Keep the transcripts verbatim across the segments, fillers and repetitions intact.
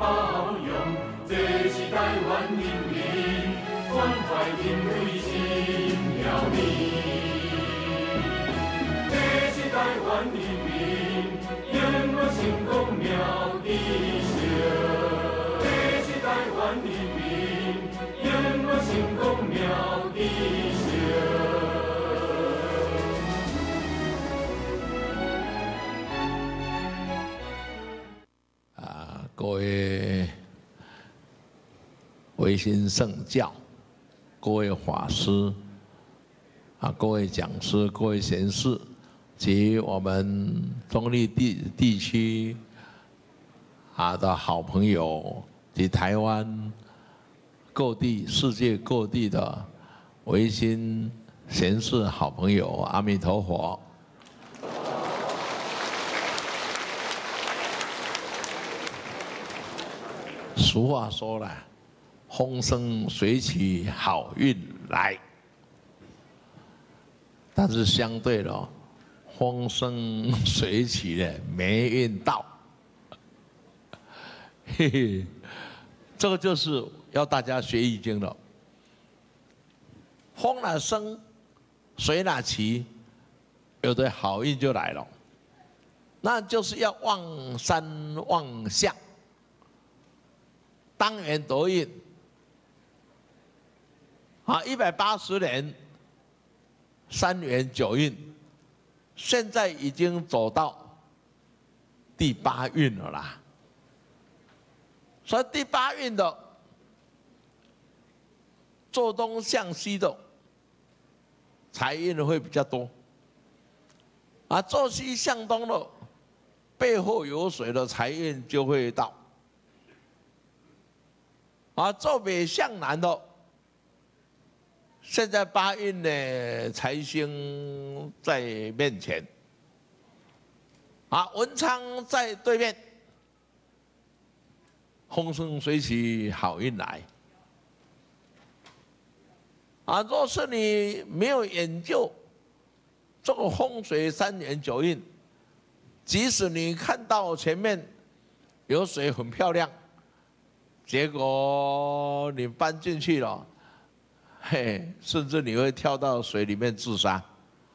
包容，这是台湾人民关怀因为心了你。这是台湾人民永远成功妙地球。这是台湾人民永远成功妙地球。 各位维新圣教，各位法师啊，各位讲师，各位贤士，及我们中立地地区啊的好朋友，及台湾各地、世界各地的维新贤士好朋友，阿弥陀佛。 俗话说了，风生水起，好运来。但是相对的，风生水起的霉运到。嘿嘿，这个就是要大家学易经了。风哪生，水哪起，有的好运就来了。那就是要望山望向。 当元得运，啊，一百八十年，三元九运，现在已经走到第八运了啦。所以第八运的坐东向西的财运会比较多，啊，坐西向东的背后有水的财运就会到。 啊，坐北向南的，现在八运呢财星在面前，啊，文昌在对面，风生水起，好运来。啊，若是你没有研究这个风水三元九运，即使你看到前面有水很漂亮。 结果你搬进去了，嘿，甚至你会跳到水里面自杀。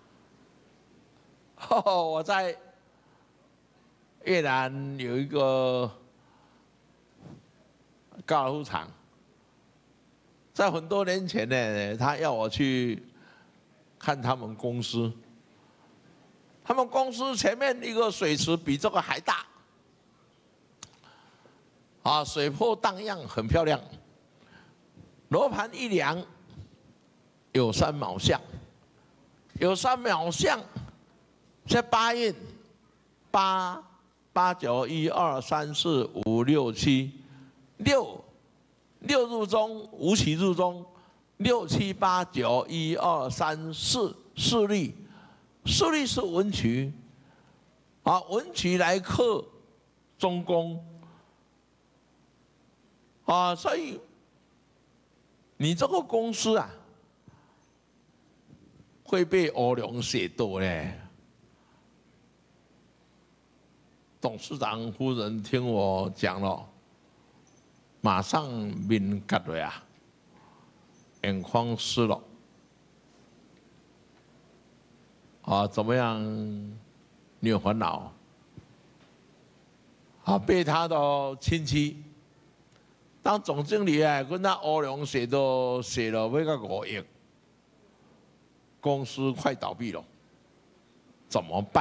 哦，我在越南有一个高尔夫场，在很多年前呢，他要我去看他们公司，他们公司前面一个水池比这个还大。 啊，水波荡漾，很漂亮。罗盘一量，有三卯相，有三卯相，这八运，八八九一二三四五六七，六六入中，五起入中，六七八九一二三四四律，四律是文曲，啊，文曲来克中宫。 啊，所以你这个公司啊，会被欧龙写多呢。董事长夫人听我讲了，马上面割了呀，眼眶湿了。啊，怎么样？你有烦恼？啊，被他的亲戚。 当总经理啊，跟他欧龙写都写了要个五亿，公司快倒闭了，怎么办？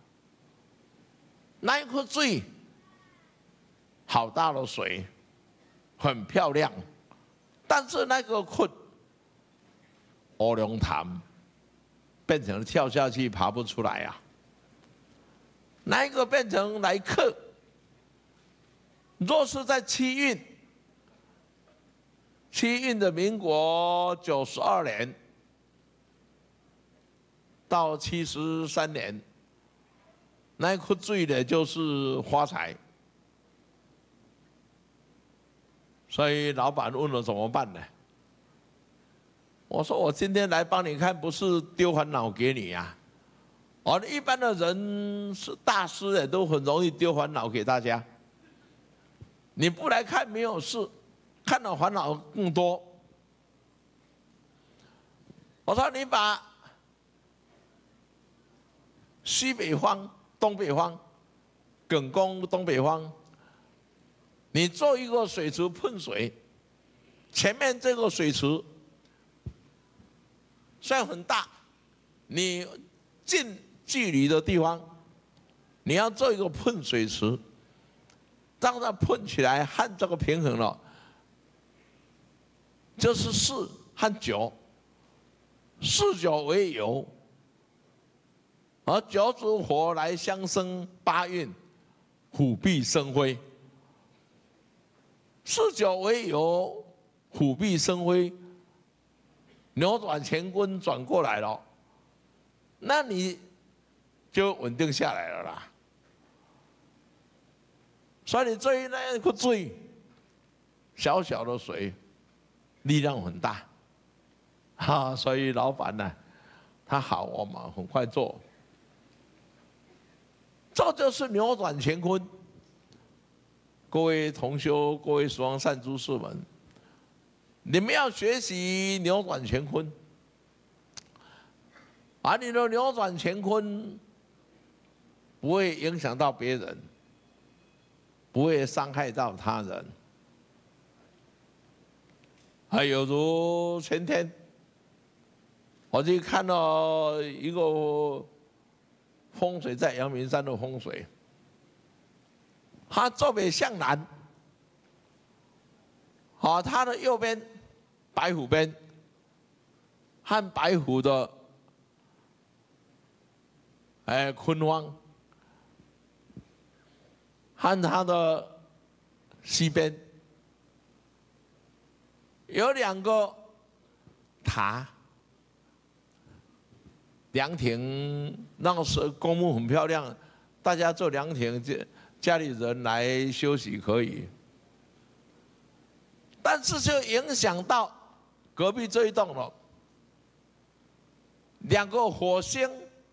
那一颗水，好大的水，很漂亮，但是那个困，欧龙潭变成跳下去爬不出来啊。那一个变成来克，若是在七运。 七运的民国九十二年到七十三年，那一颗水呢就是发财，所以老板问了怎么办呢？我说我今天来帮你看，不是丢烦恼给你呀、啊。哦，一般的人是大师的，都很容易丢烦恼给大家。 你不来看没有事，看到烦恼更多。我说你把西北方、东北方、艮宫东北方，你做一个水池喷水，前面这个水池虽然很大，你近距离的地方，你要做一个喷水池，让它喷起来和这个平衡了，就是四和九，四九为酉，而九主火来相生八运，虎必生辉。四九为酉，虎必生辉，扭转乾坤转过来了，那你就稳定下来了啦。所以你追那个追，小小的水，力量很大，哈、啊，所以老板呢，他好，我们很快做，这就是扭转乾坤。各位同修，各位十方善知识们，你们要学习扭转乾坤，而你的扭转乾坤不会影响到别人，不会伤害到他人。还有如前天，我去看到一个风水，在阳明山的风水，它坐北向南，好，它的右边白虎边和白虎的哎坤方，和它的西边有两个塔，凉亭，那个时候公墓很漂亮，大家做凉亭，家里人来休息可以。但是就影响到隔壁这一栋了，两个火星，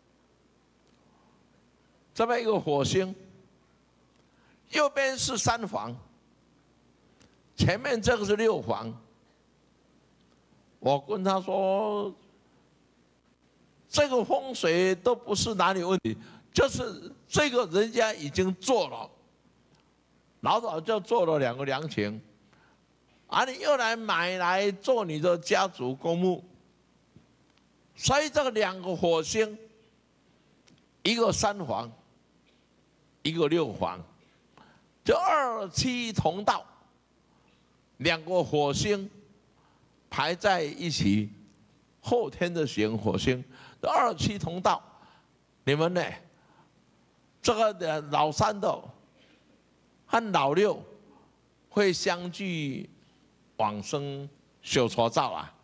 这边一个火星，右边是三房，前面这个是六房。我跟他说，这个风水都不是哪里问题，就是这个人家已经做了，老早就做了两个凉亭，而你又来买来做你的家族公墓，所以这个两个火星，一个三房，一个六房，就二七同道，两个火星排在一起，后天的行火星，二七同道，你们呢？这个的老三的和老六会相聚往生修错灶啊！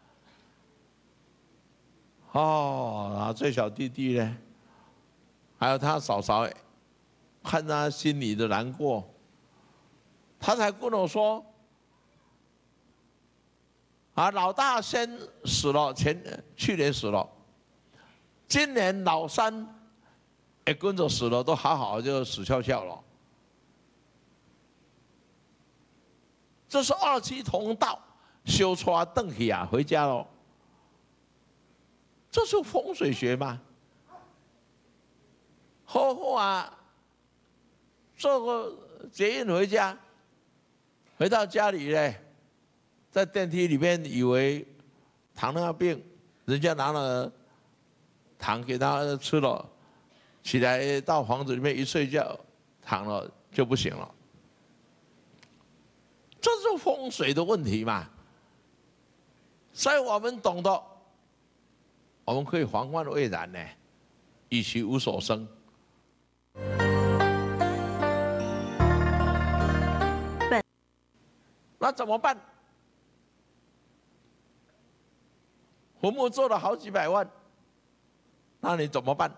哦，然后最小弟弟呢，还有他嫂嫂，看他心里的难过，他才跟我说。啊，老大先死了，前去年死了，今年老三也跟着死了，都好好就死翘翘了。这是二七同道，修错邓起啊，回家了。这是风水学吗？后后啊，坐个捷运回家，回到家里呢。在电梯里面以为糖尿病，人家拿了糖给他吃了，起来到房子里面一睡觉，躺了就不行了。这是风水的问题嘛？所以我们懂得，我们可以防患未然呢，以其无所生。那怎么办？坟墓做了好几百万，那你怎么办？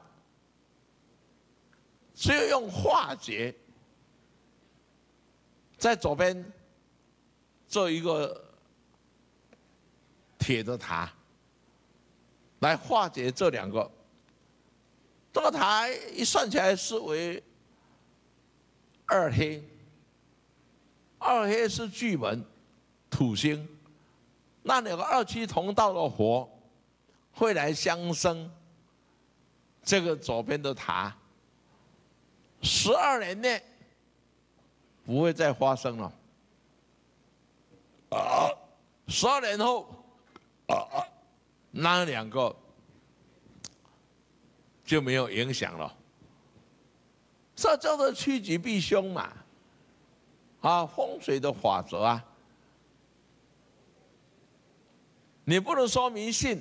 只有用化解，在左边做一个铁的塔，来化解这两个。这个塔一算起来是为二黑， 二黑是巨门，土星，那两个二七同道的火会来相生这个左边的塔，十二年内不会再发生了。啊，十二年后，啊，那两个就没有影响了。这叫做趋吉避凶嘛，啊，风水的法则啊，你不能说迷信，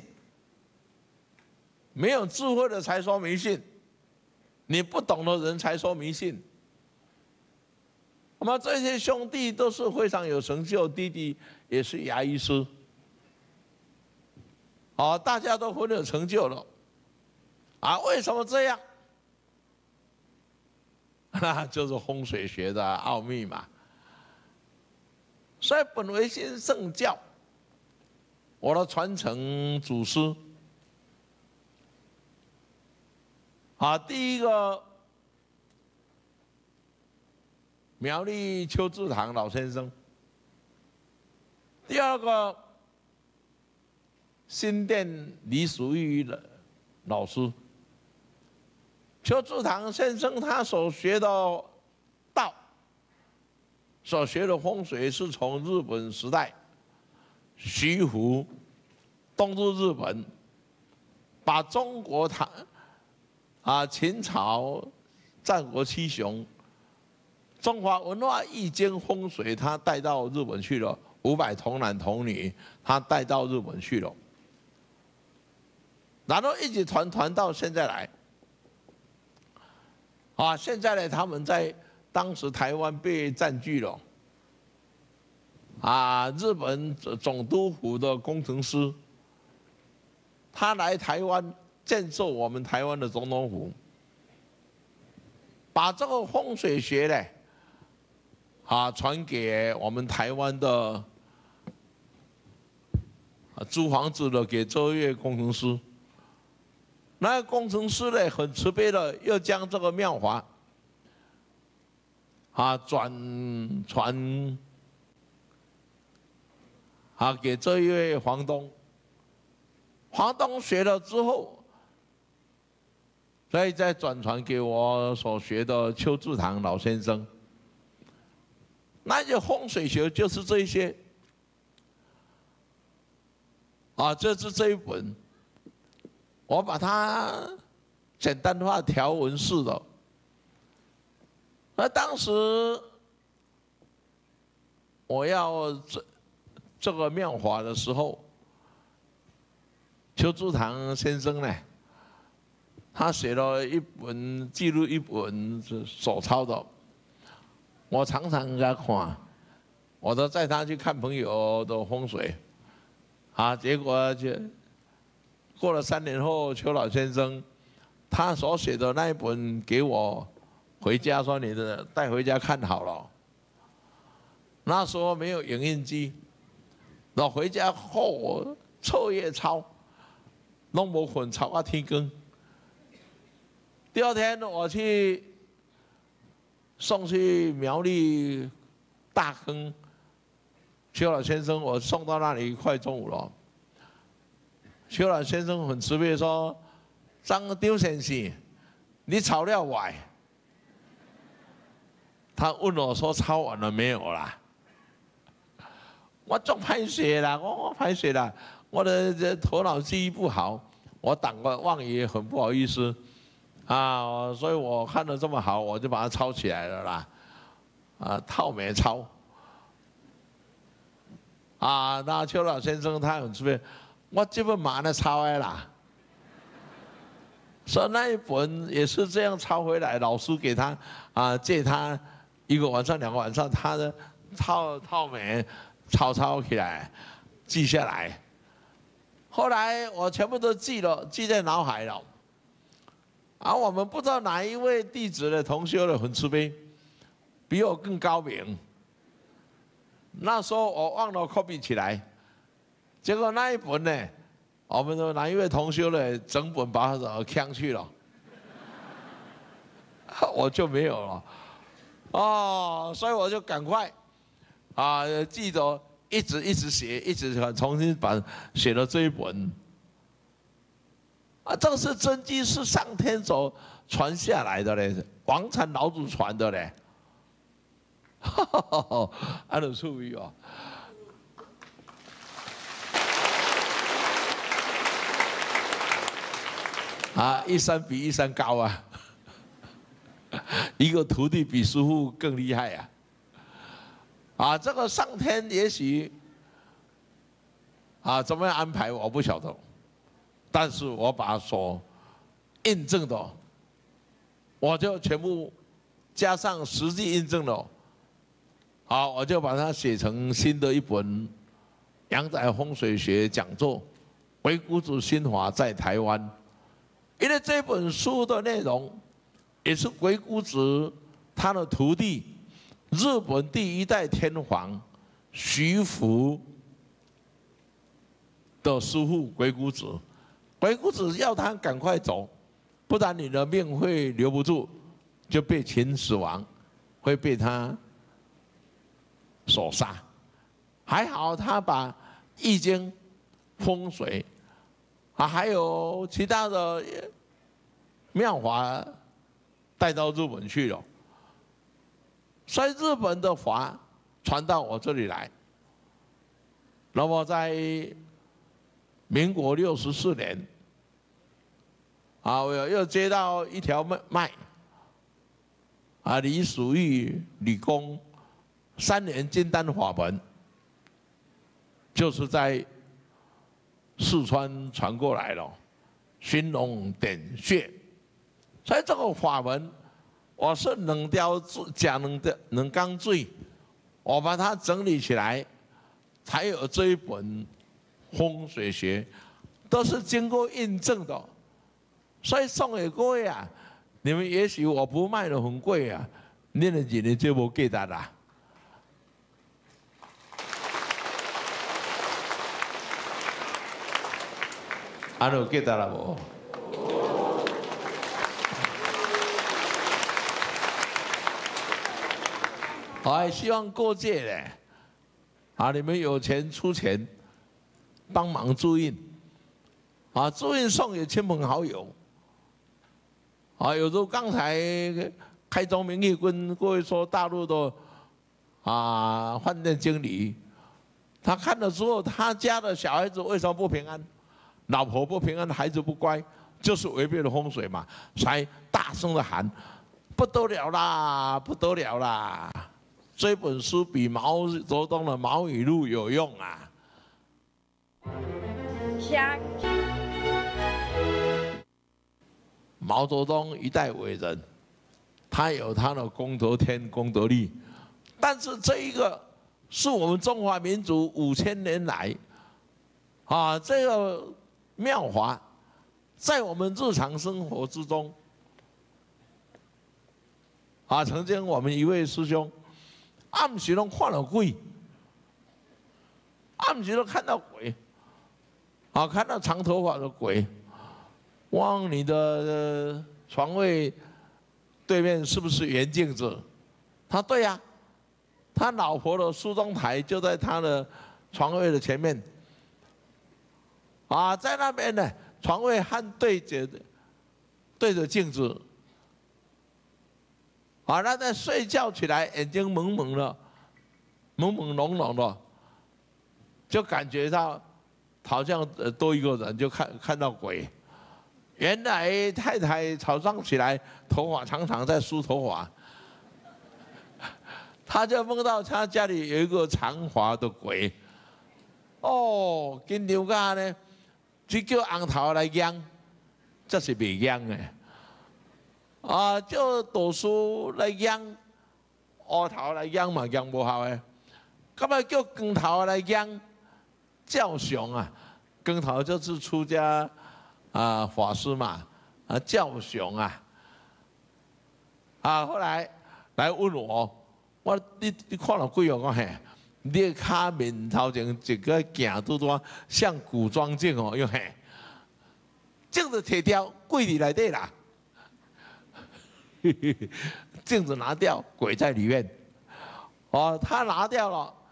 没有智慧的才说迷信，你不懂的人才说迷信。那么这些兄弟都是非常有成就，弟弟也是牙医师，好，大家都很有成就了，啊，为什么这样？那就是风水学的奥秘嘛。所以本维新圣教，我的传承祖师，啊，第一个苗栗邱志堂老先生，第二个新店李淑玉的老师。邱志堂先生他所学的道，所学的风水是从日本时代，徐福东入日本，把中国唐啊秦朝战国七雄，中华文化易经风水，他带到日本去了，五百童男童女，他带到日本去了，然后一直传传到现在来。啊，现在呢，他们在当时台湾被占据了，啊，日本总督府的工程师，他来台湾建设我们台湾的总统府，把这个风水学呢，啊，传给我们台湾的啊租房子的给周越工程师。那个工程师呢，很慈悲的，又将这个妙法啊转传啊给这一位房东。房东学了之后，所以再转传给我所学的邱志堂老先生。那些风水学就是这一些啊，这是这一本。我把它简单化条文式的。而当时我要这这个妙法的时候，邱志堂先生呢，他写了一本记录一本手抄的，我常常给他看，我都带他去看朋友的风水，啊，结果就。过了三年后，邱老先生他所写的那一本给我回家，说你的带回家看好了。那时候没有影印机，我回家后我彻夜抄，弄无困抄到天光。第二天我去送去苗栗大坑，邱老先生我送到那里快中午了。邱老先生很慈悲说：“张丢先生，你抄了歪。”他问我说：“抄完了没有啦？”我做拍写啦，我我拍写啦，我的这头脑记忆不好，我党个忘也很不好意思啊，所以我看得这么好，我就把它抄起来了啦，啊，套没抄啊。那邱老先生他很慈悲。我这本马上抄来啦，所以那一本也是这样抄回来，老师给他啊借他一个晚上两个晚上，他的套套美抄抄起来，记下来。后来我全部都记了，记在脑海了。而我们不知道哪一位弟子的同修的很慈悲，比我更高明。那时候我忘了 copy 起来。结果那一本呢，我们的哪一位同修呢，整本把它抢去了，我就没有了。哦，所以我就赶快啊，记得一直一直写，一直重新把写了这一本。啊，这个是真迹，是上天所传下来的嘞，王禅老祖传的嘞。哈哈哈哈，安乐处于哦。啊，一山比一山高啊！一个徒弟比师傅更厉害啊！啊，这个上天也许啊怎么样安排我不晓得，但是我把所印证的，我就全部加上实际印证了，好，我就把它写成新的一本《阳宅风水学讲座》，鬼谷子心法在台湾。因为这本书的内容，也是鬼谷子他的徒弟，日本第一代天皇徐福的师父鬼谷子。鬼谷子要他赶快走，不然你的命会留不住，就被秦始皇会被他所杀。还好他把易经、风水啊，还有其他的妙法带到日本去了，所以日本的法传到我这里来。那么在民国六十四年，啊，我又接到一条脉，啊，李曙玉、李公三年金丹法门，就是在四川传过来了，寻龙点穴。所以这个法门，我是冷雕假冷的冷钢坠，我把它整理起来，才有这一本风水学，都是经过印证的。所以送给各位啊，你们也许我不卖的很贵啊，念了几年就不记得啦。安有记得了无？我还希望各界呢，啊，你们有钱出钱，帮忙注印，啊，注印送给亲朋好友。啊，有时候刚才开宗明义跟各位说，大陆的啊饭店经理，他看了之后，他家的小孩子为什么不平安？老婆不平安，孩子不乖，就是违背了风水嘛，才大声的喊，不得了啦，不得了啦！这本书比毛泽东的《毛语录》有用啊！毛泽东一代伟人，他有他的功德天、功德力，但是这一个是我们中华民族五千年来，啊，这个妙法，在我们日常生活之中，啊，曾经我们一位师兄，暗时都看到鬼，暗时都看到鬼，啊，看到长头发的鬼。往你的床位对面是不是圆镜子？他对呀、啊，他老婆的梳妆台就在他的床位的前面。啊，在那边呢，床位和对着对着镜子。啊，他在睡觉起来，眼睛蒙蒙的，朦朦胧胧的，就感觉到好像多一个人，就看看到鬼。原来太太早上起来，头发长长在梳头发，他就梦到他家里有一个长发的鬼。哦，紧张个呢，只叫红头来养，这是袂养的。啊，叫读书来养，乌头来养嘛养不好的。咁啊叫光头来养，教雄啊，光头就是出家。啊，法师嘛，啊，教雄啊，啊，后来来问我，我你你看到鬼哦？我嘿，你的脚面头前一个镜拄拄像古装镜哦，哟嘿，镜子铁掉，柜里来对啦，镜子拿掉，鬼在里面，哦，他拿掉了，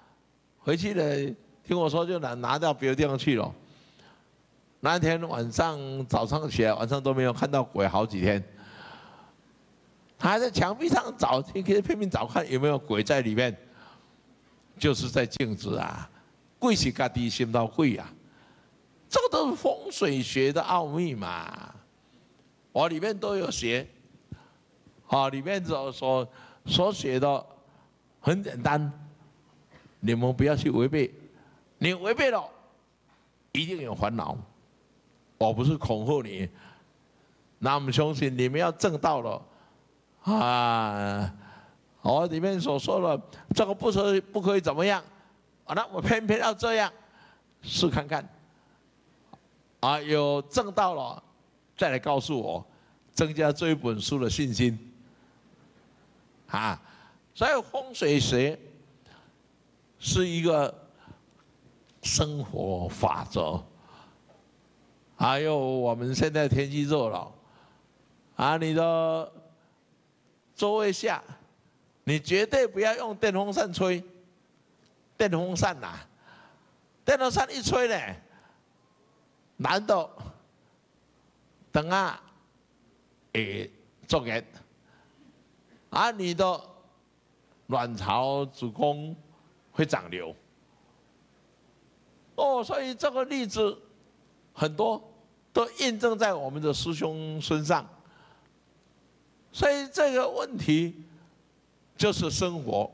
回去了，听我说就拿拿到别的地方去了。那天晚上早上起来，晚上都没有看到鬼，好几天。他还在墙壁上找，你可以拼命找看有没有鬼在里面。就是在镜子啊，鬼是家己心头鬼啊，这个都是风水学的奥秘嘛。我里面都有写，啊，里面所所所写的很简单，你们不要去违背，你违背了，一定有烦恼。我不是恐吓你，那我们相信你们要正道了，啊。我里面所说的这个不可不可以怎么样，啊，那我偏偏要这样，试看看，啊，有正道了，再来告诉我，增加这一本书的信心，啊，所以风水学是一个生活法则，还有我们现在天气热了，啊，你的座位下。你绝对不要用电风扇吹，电风扇呐、啊，电风扇一吹呢，难道等啊，会作热，啊，你的卵巢、子宫会长瘤。哦，所以这个例子很多都印证在我们的师兄身上，所以这个问题。就是生活，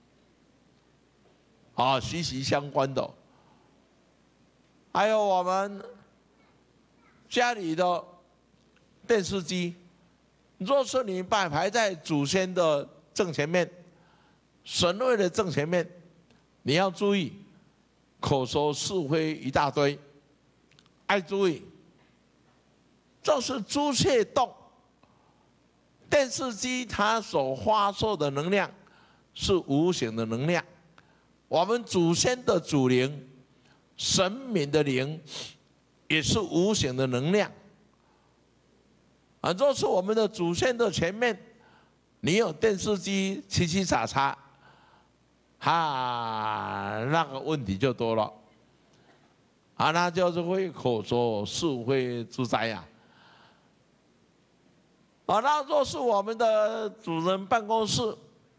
啊，息息相关的。还有我们家里的电视机，若是你摆排在祖先的正前面，神位的正前面，你要注意，口说是非一大堆，爱注意，这是朱雀洞。电视机它所发射的能量是无形的能量，我们祖先的祖灵、神明的灵也是无形的能量。啊，若是我们的祖先的前面，你有电视机七七叉叉，哈，那个问题就多了，啊，那就是会口说是非之灾呀。啊，那若是我们的主人办公室，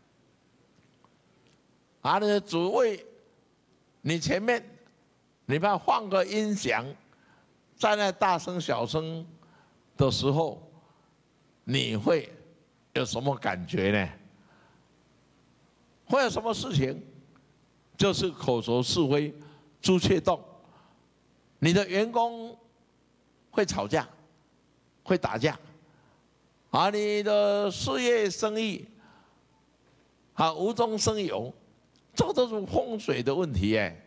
啊，你的主位，你前面，你怕放个音响，在那大声小声的时候，你会有什么感觉呢？会有什么事情？就是口说是非，朱雀洞，你的员工会吵架，会打架。啊，你的事业生意，啊，无中生有，这个都是风水的问题耶。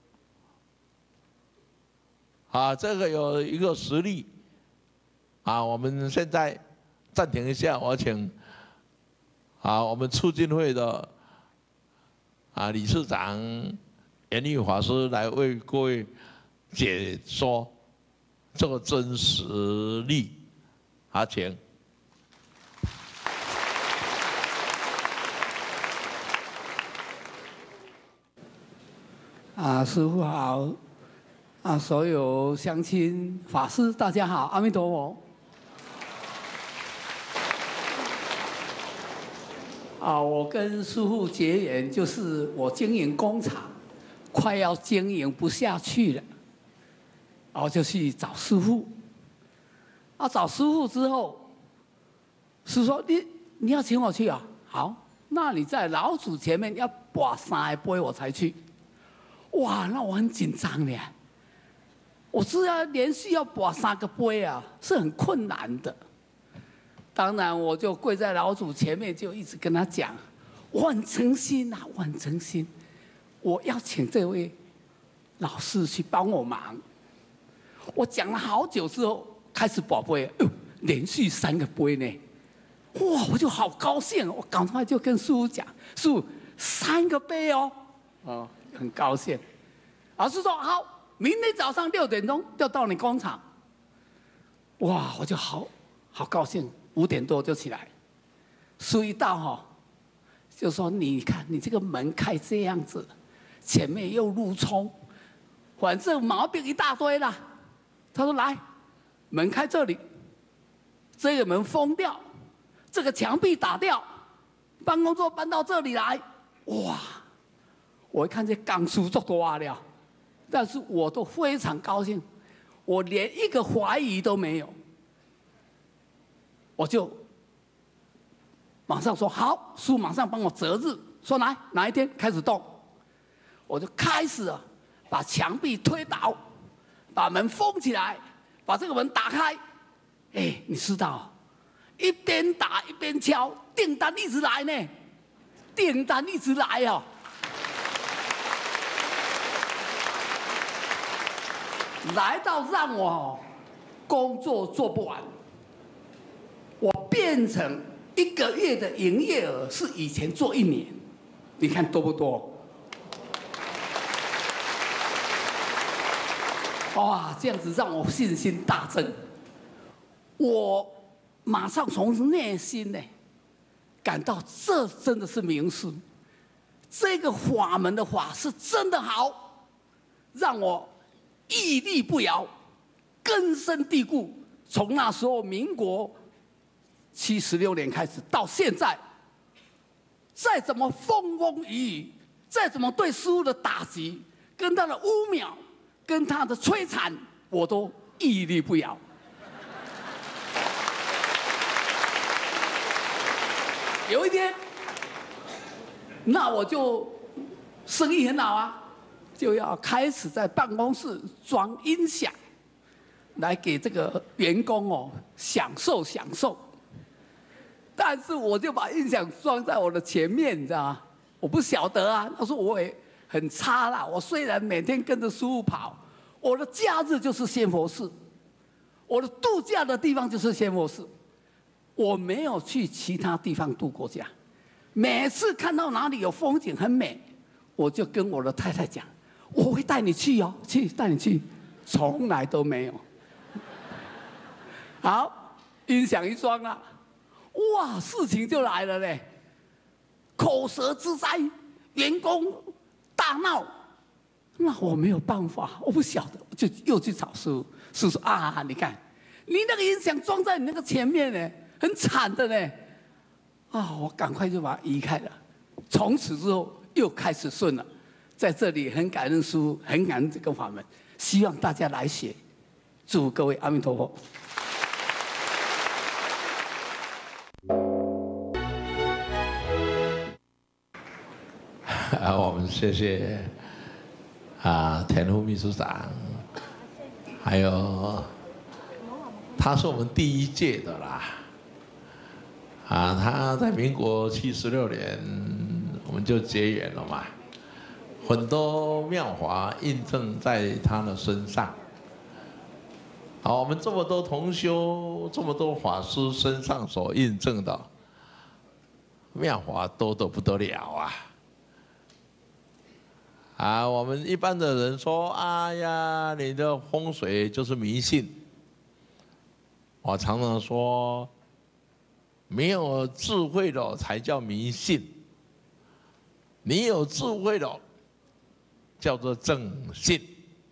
啊，这个有一个实例，啊，我们现在暂停一下，我请啊我们促进会的啊理事长严玉法师来为各位解说这个真实例，啊，请。 啊，师父好！啊，所有乡亲法师大家好，阿弥陀佛。啊，我跟师父结缘，就是我经营工厂，快要经营不下去了，然后就去找师父。啊，找师父之后，师说你你要请我去啊？好，那你在老祖前面要拔三个杯我才去。哇，那我很紧张的，我是要连续要拔三个杯啊，是很困难的。当然，我就跪在老祖前面，就一直跟他讲，我很诚心啊，我很诚心，我要请这位老师去帮我忙。我讲了好久之后，开始拔杯，哦，连续三个杯呢，哇，我就好高兴，我赶快就跟师父讲，师父三个杯哦，哦。很高兴，老师说好，明天早上六点钟就到你工厂。哇，我就好好高兴，五点多就起来。书一到哈，就说你看你这个门开这样子， 前面又路冲，反正毛病一大堆啦。他说：“来，门开这里，这个门封掉，这个墙壁打掉，办公桌搬到这里来。”哇！我一看这钢书做多了，但是我都非常高兴，我连一个怀疑都没有，我就马上说好，书马上帮我择日，说来哪一天开始动，我就开始啊，把墙壁推倒，把门封起来，把这个门打开。哎，你知道，一边打一边敲，订单一直来呢，订单一直来哦。来到让我工作做不完，我变成一个月的营业额是以前做一年，你看多不多？哇，这样子让我信心大增，我马上从内心呢感到这真的是名师，这个法门的法是真的好，让我屹立不摇，根深蒂固。从那时候民国七十六年开始到现在，再怎么风风雨雨，再怎么对师父的打击，跟他的污蔑，跟他的摧残，我都屹立不摇。有一天，那我就生意很好啊。就要开始在办公室装音响，来给这个员工哦享受享受。但是我就把音响装在我的前面，你知道吗？我不晓得啊，他说我也很差啦。我虽然每天跟着师父跑，我的假日就是仙佛寺，我的度假的地方就是仙佛寺，我没有去其他地方度过假。每次看到哪里有风景很美，我就跟我的太太讲。我会带你去哦，去带你去，从来都没有。好，音响一装啊，哇，事情就来了嘞，口舌之灾，员工大闹，那我没有办法，我不晓得，就又去找师父，师父说啊，你看，你那个音响装在你那个前面呢，很惨的呢，啊，我赶快就把它移开了，从此之后又开始顺了。在这里很感恩师父，很感恩这个法门，希望大家来学。祝各位阿弥陀佛。 啊，我们谢谢啊田副秘书长，还有他是我们第一届的啦。啊，他在民国七十六年我们就结缘了嘛。很多妙法印证在他的身上。好，我们这么多同修，这么多法师身上所印证的妙法多得不得了啊！啊，我们一般的人说，哎呀，你的风水就是迷信。我常常说，没有智慧的才叫迷信，你有智慧的叫做正信。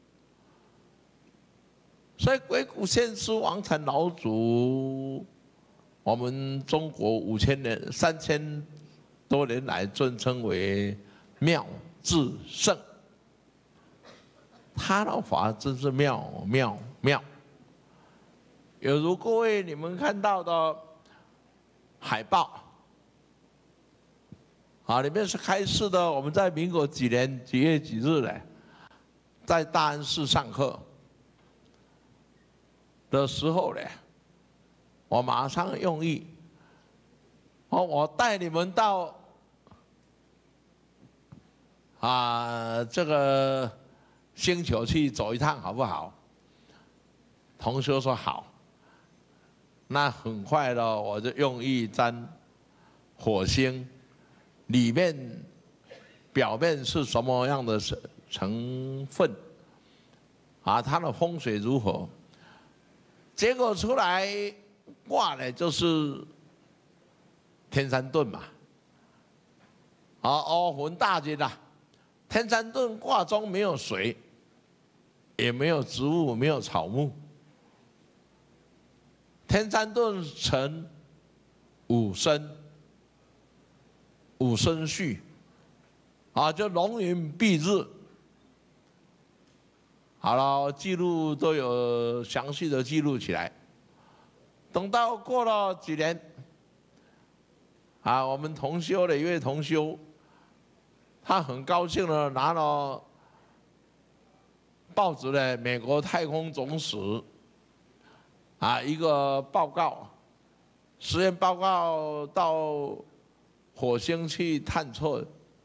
所以鬼谷先师王禅老祖，我们中国五千年、三千多年来尊称为妙智圣，他的法真是妙妙妙。有如各位你们看到的海报，啊，里面是开示的。我们在民国几年几月几日呢？在大安寺上课的时候呢，我马上用意，哦，我带你们到啊这个星球去走一趟，好不好？同学说好。那很快的，我就用意沾火星。里面表面是什么样的成分？啊，它的风水如何？结果出来卦呢，就是天山遁嘛。啊，欧魂大军啊， 天山遁卦中没有水，也没有植物，没有草木。天山遁成五声，五声序，啊，就龙云蔽日。好了，记录都有详细的记录起来。等到过了几年，啊，我们同修的一位同修，他很高兴的拿了报纸的美国太空总署啊一个报告，实验报告到火星去探测，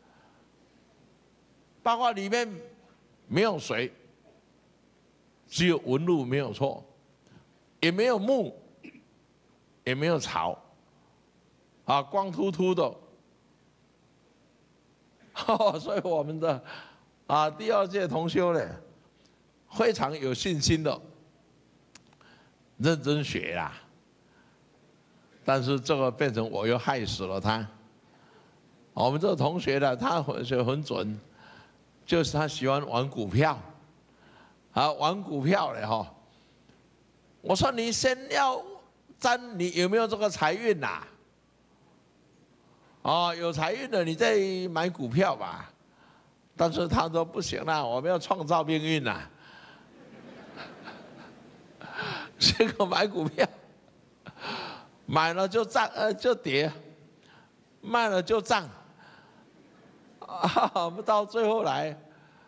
报告里面没有水，只有纹路没有错，也没有木，也没有草，啊，光秃秃的。所以我们的啊第二届同修呢，非常有信心的认真学啦。但是这个变成我又害死了他。我们这个同学呢，他学很准，就是他喜欢玩股票，啊，玩股票的哈。我说你先要占你有没有这个财运呐？哦，有财运的你再买股票吧。但是他说不行啦，我们要创造命运呐。结果买股票，买了就涨，呃就跌，卖了就涨。啊，我们到最后来，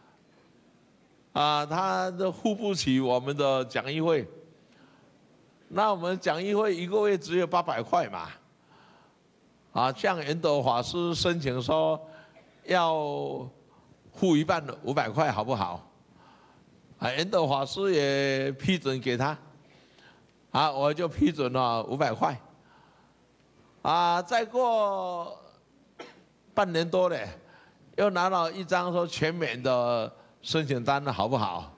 啊，他都付不起我们的讲义费。那我们讲义费一个月只有八百块嘛。啊，向圆德法师申请说要付一半五百块，好不好？啊，圆德法师也批准给他，啊，我就批准了五百块。啊，再过半年多嘞，又拿了一张说全免的申请单，好不好？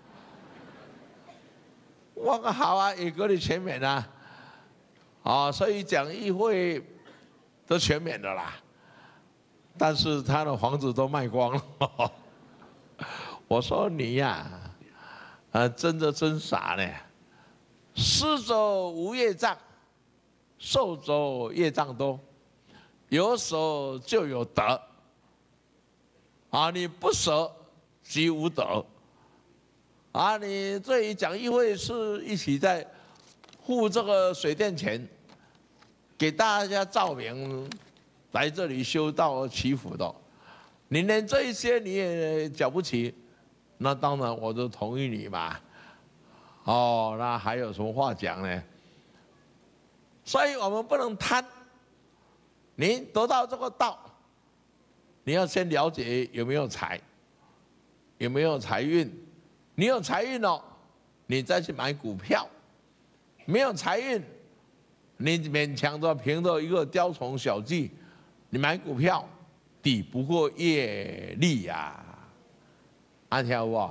我说好啊，也给你全免啊。啊，所以讲义会都全免的啦，但是他的房子都卖光了。我说你呀、啊，啊，真的真傻呢。施者无业障，受者业障多，有舍就有得。啊，你不舍即无得。啊，你这一讲义会是一起在付这个水电钱。给大家照明，来这里修道祈福的，你连这一些你也缴不起，那当然我就同意你嘛。哦，那还有什么话讲呢？所以我们不能贪。你得到这个道，你要先了解有没有财，有没有财运。你有财运了，你再去买股票；没有财运，你勉强的凭着一个雕虫小技，你买股票抵不过业力呀、啊，安听有无？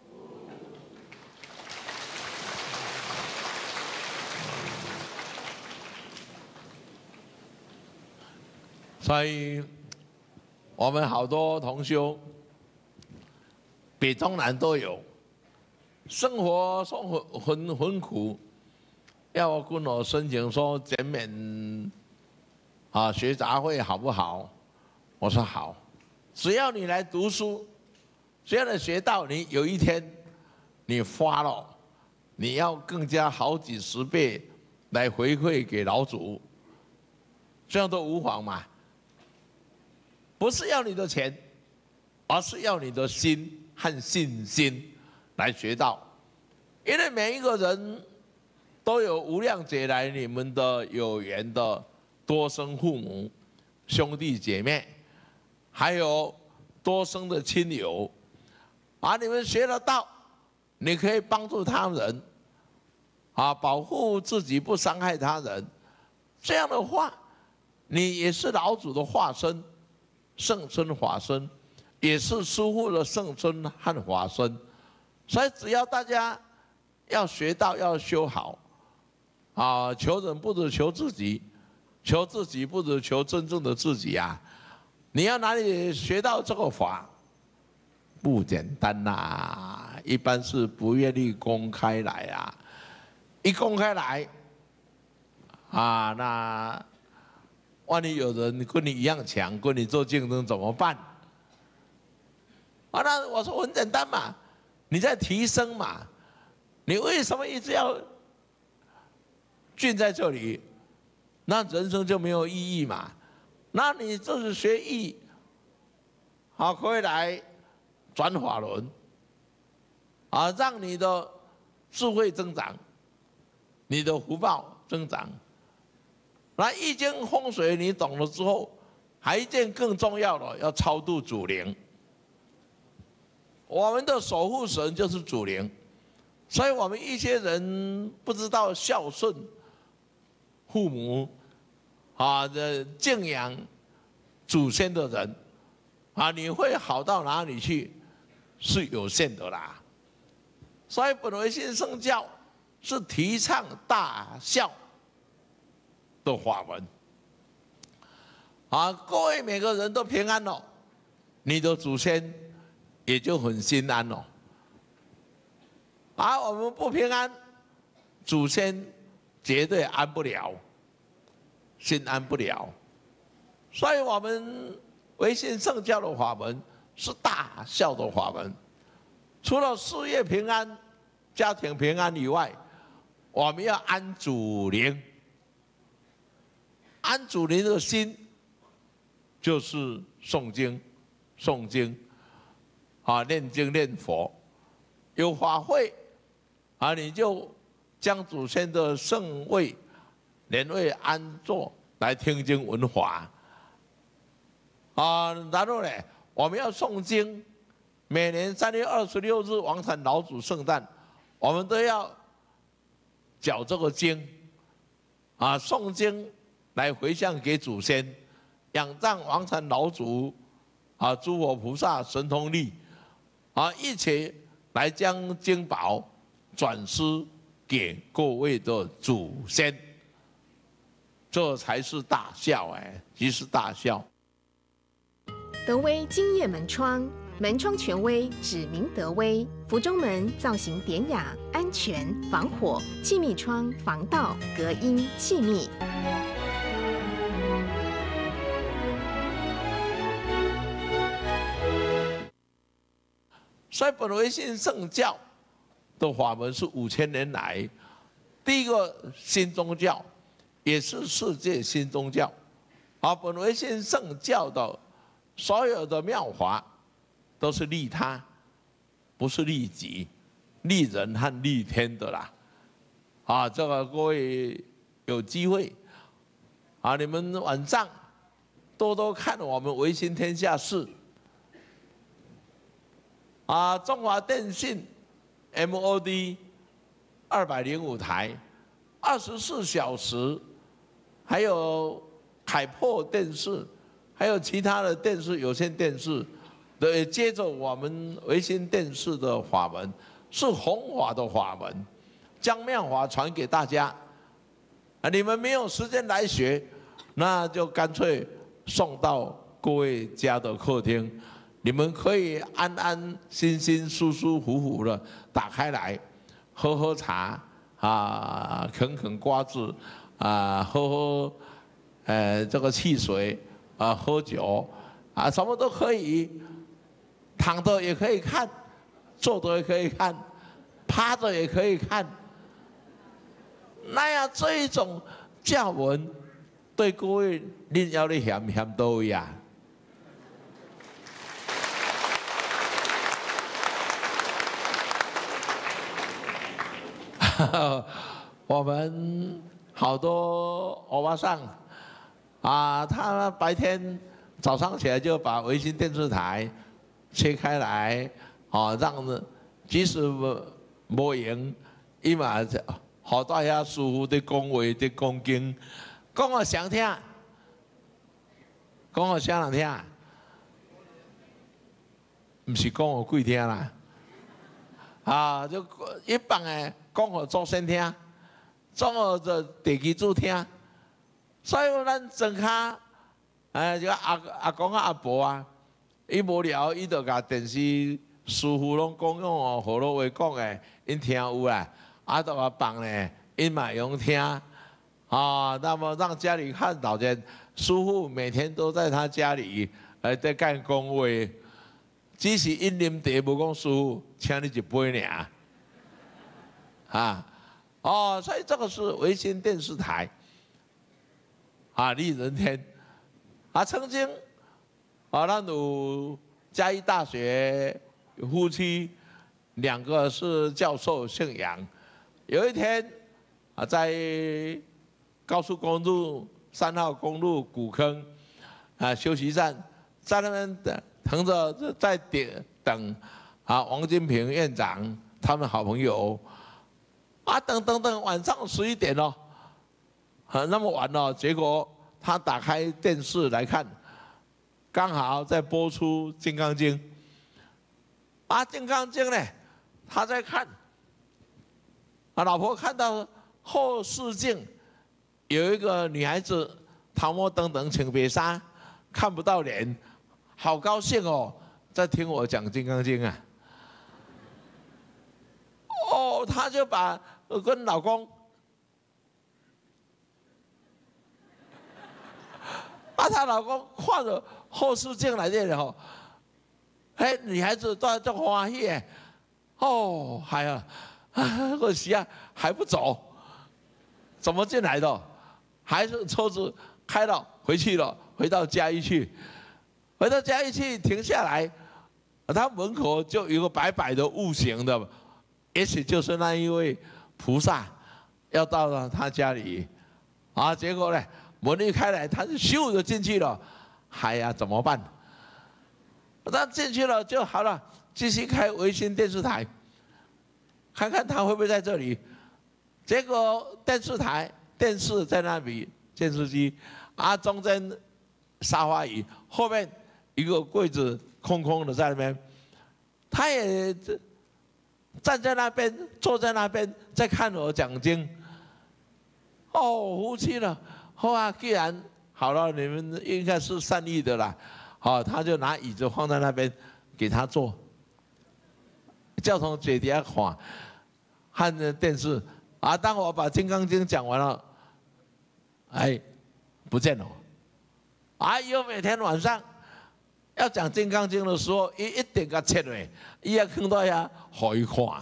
所以，我们好多同修，北中南都有，生活生活很很苦。要我跟我申请说减免啊学杂费好不好？我说好，只要你来读书，只要你学到，你有一天你发了，你要更加好几十倍来回馈给老祖，这样都无妨嘛。不是要你的钱，而是要你的心和信心来学到，因为每一个人都有无量劫来你们的有缘的多生父母、兄弟姐妹，还有多生的亲友，啊，你们学得到，你可以帮助他人，啊，保护自己不伤害他人，这样的话，你也是老祖的化身，圣尊法身，也是师父的圣尊和法身，所以只要大家要学到，要修好。啊，求人不如求自己，求自己不如求真正的自己啊！你要哪里学到这个法， 不简单呐、啊，一般是不愿意公开来啊，一公开来，啊，那万一有人跟你一样强，跟你做竞争怎么办？啊，那我说很简单嘛，你在提升嘛，你为什么一直要聚在这里？那人生就没有意义嘛。那你就是学艺，好，可以来转法轮，啊，让你的智慧增长，你的福报增长。那易经风水你懂了之后，还一件更重要的，要超度祖灵。我们的守护神就是祖灵，所以我们一些人不知道孝顺父母，啊的敬仰祖先的人，啊，你会好到哪里去？是有限的啦。所以本维新圣教是提倡大孝的法门。啊，各位每个人都平安了，你的祖先也就很心安了。而我们不平安，祖先绝对安不了，心安不了。所以我们维新圣教的法门是大孝的法门。除了事业平安、家庭平安以外，我们要安祖灵。安祖灵的心就是诵经、诵经，啊，念经念佛，有法会，啊，你就将祖先的圣位、莲位安坐来听经闻法，啊，然后呢，我们要诵经，每年三月二十六日王禅老祖圣诞，我们都要缴这个经，啊，诵经来回向给祖先，仰仗王禅老祖，啊，诸佛菩萨神通力，啊，一起来将经宝转施给各位的祖先，这才是大孝哎，即是大孝。 德威金叶门窗，门窗权威，指明德威。福中门造型典雅，安全防火，气密窗防盗隔音气密。 所以本维新圣教的法门是五千年来第一个新宗教，也是世界新宗教。而本维新圣教的所有的妙法都是利他，不是利己、利人和利天的啦。啊，这个各位有机会啊，你们晚上多多看我们维新天下事。啊，中华电信 M O D 二百零五台，二十四小时，还有凯擘电视，还有其他的电视有线电视，对，接着我们维新电视的法门，是弘法的法门，将妙法传给大家。啊，你们没有时间来学，那就干脆送到各位家的客厅。你们可以安安心心、舒舒服服的打开来，喝喝茶啊，啃啃瓜子啊，喝喝呃这个汽水啊，喝酒啊，什么都可以，躺着也可以看，坐着也可以看，趴着也可以看。那样这一种教文，对各位恁要你嫌嫌到位啊？我们好多欧巴桑啊，他白天早上起来就把维新电视台切开来，啊，让即使无闲，伊嘛好大家舒服的讲话的讲经，讲互谁听？讲互啥人听？唔是讲互鬼听啦，啊，就一般诶。讲互祖先听，讲互着地基主听，所以咱庄脚，诶，这个阿阿公啊阿婆啊，伊无聊，伊就甲电视师傅拢讲用哦，好多话讲诶，因听有啦，啊，都啊放咧，因嘛用听，啊，那么让家里看到见，师傅每天都在他家里，呃，在干公位，只是因啉茶无讲师傅，请你一杯尔，啊，哦，所以这个是维新电视台，啊，利人天，啊，曾经，啊，咱有嘉义大学。夫妻两个是教授，姓杨。有一天啊，在高速公路三号公路古坑啊休息站，在那边等等着，在等等啊王金平院长他们好朋友啊，等等等，晚上十一点哦，啊那么晚了，结果他打开电视来看，刚好在播出《金刚经》。啊，《金刚经》呢，他在看，啊，老婆看到后视镜有一个女孩子头毛等等穿白纱，看不到脸，好高兴哦，在听我讲《金刚经》啊。哦，他就把跟老公，啊，她老公换了后视镜来的吼。哎，女孩子都都欢喜哎，哦，还啊，可惜啊，还不走，怎么进来的？还是车子开了回去了，回到嘉义去，回到嘉义去停下来，他门口就有个白白的物形的，也许就是那一位菩萨要到了他家里，啊，结果呢，门一开来，他就咻就进去了，哎呀，怎么办？他进去了就好了，继续开维新电视台，看看他会不会在这里。结果电视台电视在那里，电视机啊中间沙发椅，后面一个柜子空空的在那边，他也站在那边，坐在那边在看我讲经。哦，夫妻了，后啊，既然好了，你们应该是善意的啦。好，他就拿椅子放在那边给他坐，叫从嘴底下看，看着电视啊。当我把《金刚经》讲完了，哎，不见了。啊，以后每天晚上要讲《金刚经》的时候，一一点个切嘞，伊要看到呀，好一看。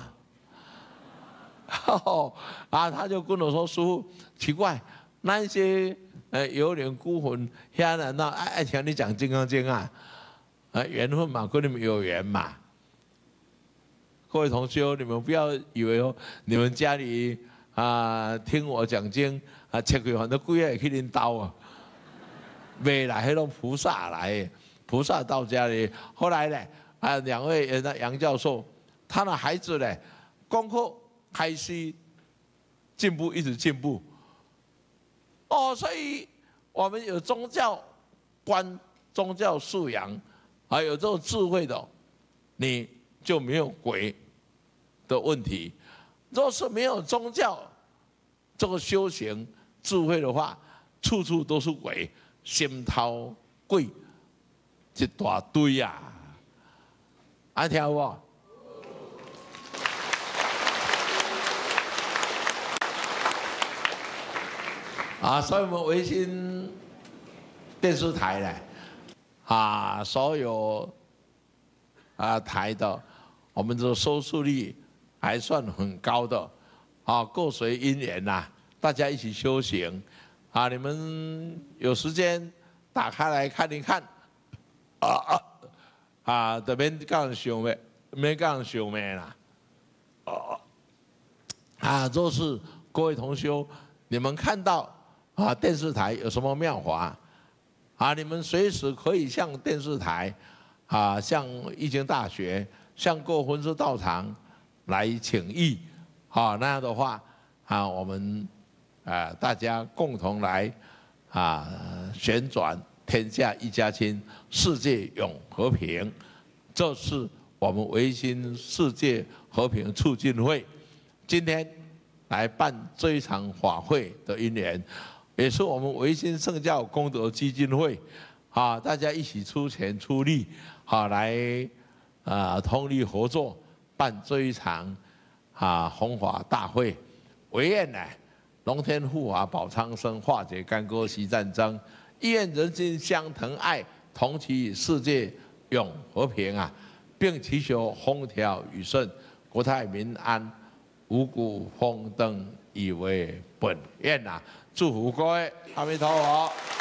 啊，他就跟我说：“师父，奇怪，那一些。”呃，有点孤魂，遐人那爱爱听你讲《金刚经》啊，啊，缘分嘛，跟你们有缘嘛。各位同学，你们不要以为哦，你们家里啊听我讲经啊，切开很多鬼也去领刀啊，未来迄种菩萨来，菩萨到家里。后来呢，啊，两位那杨教授，他的孩子呢，功课开始进步，一直进步。哦，所以我们有宗教观、宗教素养，还有这种智慧的，你就没有鬼的问题。若是没有宗教这个修行智慧的话，处处都是鬼，心头鬼一大堆呀、啊。爱听有无？啊，所以我们维新电视台呢，啊，所有啊台的，我们的收视率还算很高的，啊，够随因缘呐，大家一起修行，啊，你们有时间打开来看一看，啊啊，啊，这边讲想咩，没讲想咩啦，啊，啊，都是各位同修，你们看到。啊，电视台有什么妙法？啊，你们随时可以向电视台，啊，向义经大学，向各分支道场来请益，啊，那样的话，啊，我们啊大家共同来啊旋转天下一家亲，世界永和平，这是我们维新世界和平促进会今天来办这一场法会的因缘。也是我们维新圣教功德基金会，啊，大家一起出钱出力，啊，来啊通力合作办这一场啊弘法大会，唯愿呢龙天护法保苍生，化解干戈息战争，亦愿人心相疼爱，同祈世界永和平啊，并祈求风调雨顺，国泰民安，五谷丰登，以为本愿啊！祝福各位，阿弥陀佛。